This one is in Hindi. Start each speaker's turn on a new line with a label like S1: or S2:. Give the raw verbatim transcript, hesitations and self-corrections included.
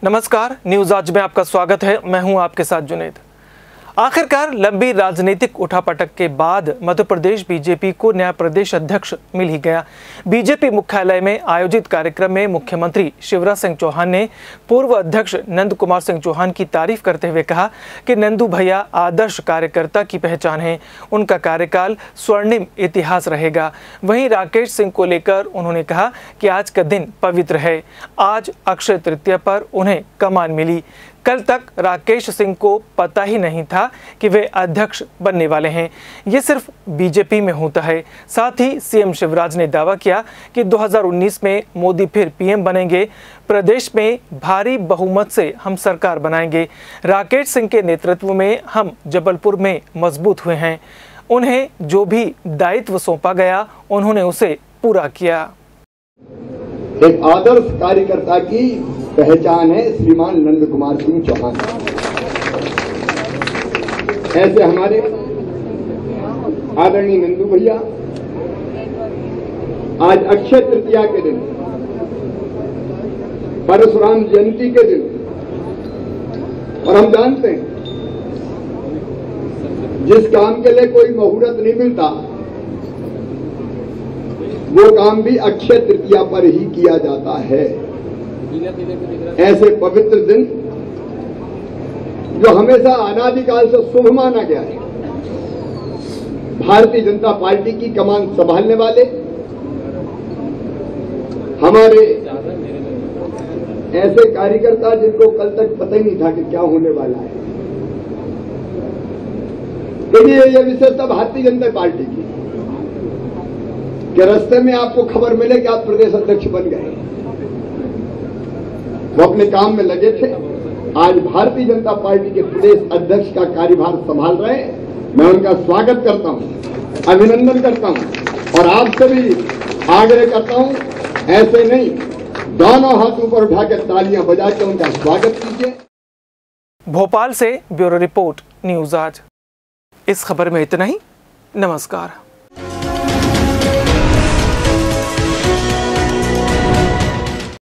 S1: नमस्कार, न्यूज़ आज में आपका स्वागत है। मैं हूं आपके साथ जुनेद। आखिरकार लंबी राजनीतिक उठापटक के बाद मध्य प्रदेश बीजेपी को नया प्रदेश अध्यक्ष मिल ही गया। बीजेपी मुख्यालय में आयोजित कार्यक्रम में मुख्यमंत्री शिवराज सिंह चौहान ने पूर्व अध्यक्ष नंद कुमार सिंह चौहान की तारीफ करते हुए कहा कि नंदू भैया आदर्श कार्यकर्ता की पहचान है, उनका कार्यकाल स्वर्णिम इतिहास रहेगा। वहीं राकेश सिंह को लेकर उन्होंने कहा कि आज का दिन पवित्र है, आज अक्षय तृतीया पर उन्हें कमान मिली। कल तक राकेश सिंह को पता ही नहीं था कि वे अध्यक्ष बनने वाले हैं। ये सिर्फ बीजेपी में होता है। साथ ही सीएम शिवराज ने दावा किया कि दो हज़ार उन्नीस में मोदी फिर पीएम बनेंगे। प्रदेश में भारी बहुमत से हम सरकार बनाएंगे। राकेश सिंह के नेतृत्व में हम जबलपुर में मजबूत हुए हैं। उन्हें जो भी दायित्व सौंपा गया, उन्होंने उसे पूरा किया।
S2: एक आदर्श कार्यकर्ता की पहचान है श्रीमान नंद कुमार सिंह चौहान। ऐसे हमारे आदरणीय नंदू भैया आज अक्षय तृतीया के दिन, परशुराम जयंती के दिन, और हम जानते हैं जिस काम के लिए कोई मुहूर्त नहीं मिलता वो काम भी अक्षय तृतीया पर ही किया जाता है। ऐसे पवित्र दिन जो हमेशा अनादिकाल से शुभ माना गया है, भारतीय जनता पार्टी की कमान संभालने वाले हमारे ऐसे कार्यकर्ता जिनको कल तक पता ही नहीं था कि क्या होने वाला है। देखिए, यह विशेषता भारतीय जनता पार्टी की कि रास्ते में आपको खबर मिले कि आप प्रदेश अध्यक्ष बन गए। वो अपने काम में लगे थे। आज भारतीय जनता पार्टी के प्रदेश अध्यक्ष का कार्यभार संभाल रहे हैं। मैं उनका स्वागत करता हूं, अभिनंदन करता हूं और आपसे भी आग्रह करता हूं, ऐसे नहीं, दोनों हाथों पर उठाकर तालियां बजा के उनका स्वागत कीजिए।
S1: भोपाल से ब्यूरो रिपोर्ट, न्यूज़ आज। इस खबर में इतना ही। नमस्कार।